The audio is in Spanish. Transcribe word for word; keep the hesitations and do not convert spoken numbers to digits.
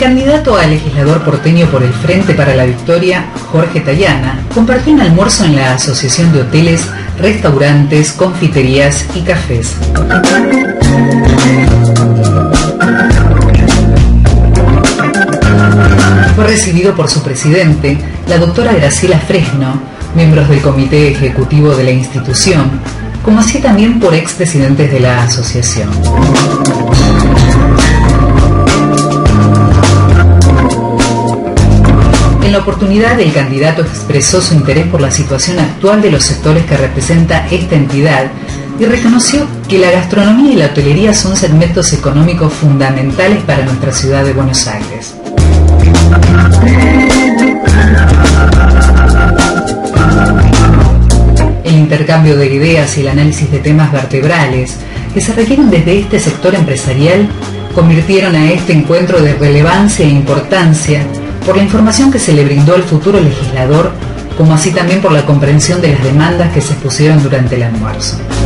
candidato a legislador porteño por el Frente para la Victoria, Jorge Tayana, compartió un almuerzo en la Asociación de Hoteles, Restaurantes, Confiterías y Cafés. Fue recibido por su presidente, la doctora Graciela Fresno, miembros del comité ejecutivo de la institución, como así también por expresidentes de la asociación. En la oportunidad, el candidato expresó su interés por la situación actual de los sectores que representa esta entidad y reconoció que la gastronomía y la hotelería son segmentos económicos fundamentales para nuestra ciudad de Buenos Aires. El intercambio de ideas y el análisis de temas vertebrales que se requieren desde este sector empresarial convirtieron a este encuentro de relevancia e importancia por la información que se le brindó al futuro legislador, como así también por la comprensión de las demandas que se expusieron durante el almuerzo.